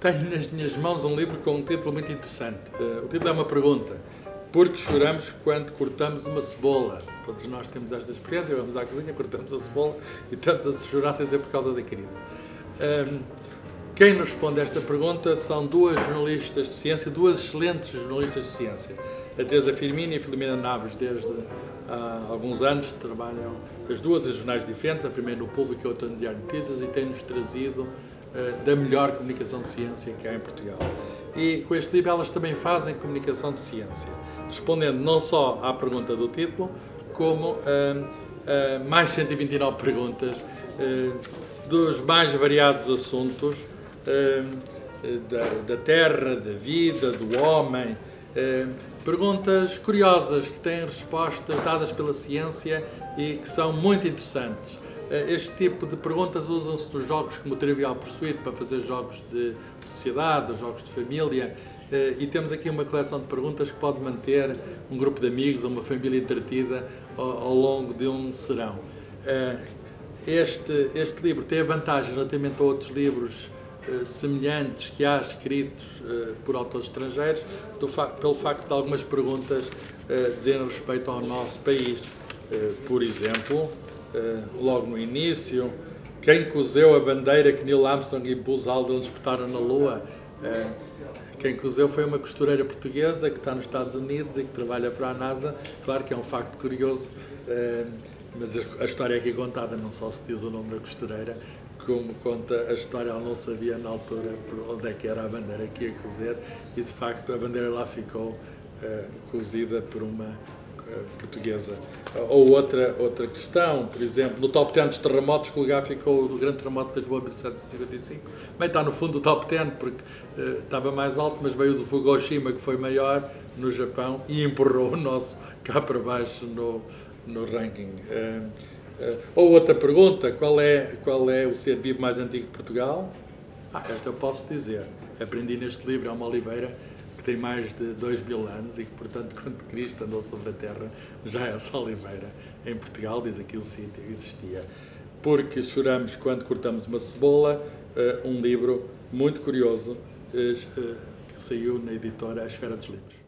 Tenho nas minhas mãos um livro com um título muito interessante. O título é uma pergunta. Por que choramos quando cortamos uma cebola? Todos nós temos esta experiência, vamos à cozinha, cortamos a cebola e estamos a chorar sem ser por causa da crise. Quem nos responde a esta pergunta são duas jornalistas de ciência, duas excelentes jornalistas de ciência. A Teresa Firmino e a Filomena Naves, desde há alguns anos, trabalham as duas em jornais diferentes, a primeira no Público e a outra no Diário de Notícias, e têm-nos trazido da melhor comunicação de ciência que há em Portugal. E com este livro elas também fazem comunicação de ciência, respondendo não só à pergunta do título, como a mais 129 perguntas dos mais variados assuntos da Terra, da vida, do homem, perguntas curiosas que têm respostas dadas pela ciência e que são muito interessantes. Este tipo de perguntas usam-se nos jogos como o Trivial Pursuit para fazer jogos de sociedade, jogos de família, e temos aqui uma coleção de perguntas que pode manter um grupo de amigos ou uma família entretida ao longo de um serão. Este livro tem a vantagem, relativamente a outros livros semelhantes que há escritos por autores estrangeiros, pelo facto de algumas perguntas dizerem respeito ao nosso país. Por exemplo, logo no início, quem coseu a bandeira que Neil Armstrong e Buzz Aldrin disputaram na Lua? Quem coseu foi uma costureira portuguesa que está nos Estados Unidos e que trabalha para a NASA. Claro que é um facto curioso, mas a história aqui contada não só se diz o nome da costureira, como conta a história, ela não sabia na altura por onde é que era a bandeira que ia cozer, e de facto a bandeira lá ficou cozida por uma portuguesa. Ou outra questão, por exemplo, no top 10 dos terremotos, que lugar ficou o grande terremoto de Lisboa, 1755? Bem, está no fundo do top 10, porque estava mais alto, mas veio do Fukushima, que foi maior, no Japão, e empurrou o nosso cá para baixo no ranking. Ou outra pergunta, qual é o ser vivo mais antigo de Portugal? Esta eu posso dizer. Aprendi neste livro, é uma oliveira que tem mais de 2000 anos e que, portanto, quando Cristo andou sobre a terra, já essa oliveira em Portugal, diz aqui o sítio, existia. Porque choramos quando cortamos uma cebola, um livro muito curioso que saiu na editora A Esfera dos Livros.